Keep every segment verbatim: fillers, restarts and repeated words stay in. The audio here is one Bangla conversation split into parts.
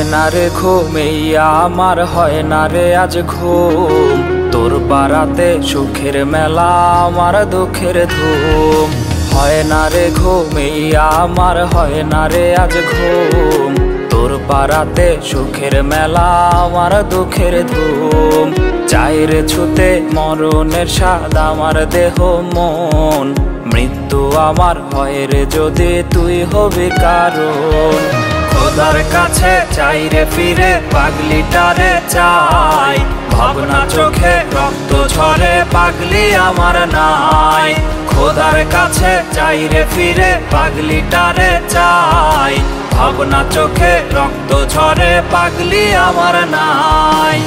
না রে ঘুমাইয়া আমার হয় না রে আজ ঘুম, তোর পাড়াতে সুখের মেলা আমার দুঃখের ধুম। হয় না রে ঘুমাইয়া আমার হয় না রে আজ ঘুম, তোর পাড়াতে সুখের মেলা আমার দুঃখের ধুম। চাই রে ছুতে মরণের স্বাদ আমার দেহ মন, মৃত্যু আমার হয় রে যদি তুই হবি কারণ। খোদার কাছে চাই রে ফিরে পাগলিটারে চাই, ভাবনা চোখে রক্ত ঝরে পাগলি আমার নাই। খোদার কাছে চাই রে ফিরে পাগলিটারে চাই, ভাবনা চোখে রক্ত ঝরে পাগলি আমার নাই।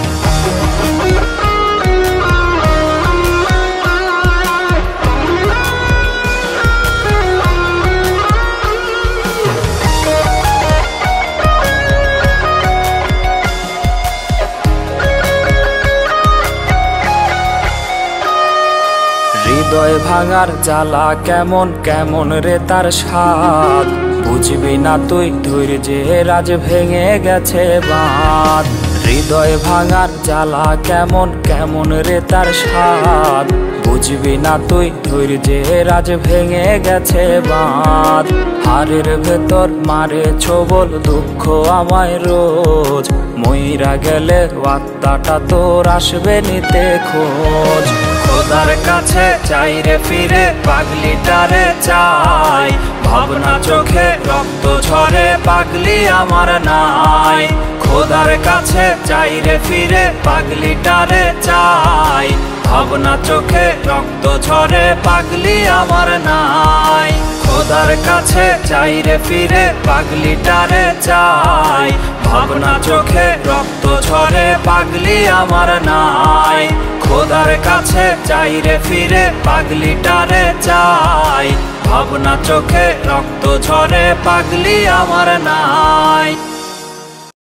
হৃদয় ভাঙার জ্বালা কেমন কেমন রে তার স্বাদ, বুঝবি না তুই ধৈর্যের আজ ভেঙে গেছে বাঁধ। হৃদয় ভাঙার জ্বালা কেমন কেমন রে তার স্বাদ, বুঝবি না তুই ধৈর্যের আজ ভেঙে গেছে বাঁধ। হারের ভেতর মারে ছোবল দুঃখ আমায় রোজ, মইরা গেলে আত্মাটা তোর আসবে নিতে খোঁজ। খোদার কাছে চাই রে ফিরে পাগলিটারে চাই, ভাবনা চোখে রক্ত ঝরে পাগলি আমার নাই। খোদার কাছে চাই রে ফিরে পাগলিটারে চাই, ভাবনা চোখে রক্ত ঝরে পাগলি আমার নাই। খোদার কাছে চাই রে ফিরে পাগলিটারে চাই, ভাবনা চোখে রক্ত ঝরে পাগলি আমার নাই। খোদার কাছে চাই রে ফিরে পাগলিটারে চাই, ভাবনা চোখে রক্ত ঝরে পাগলি আমার নাই।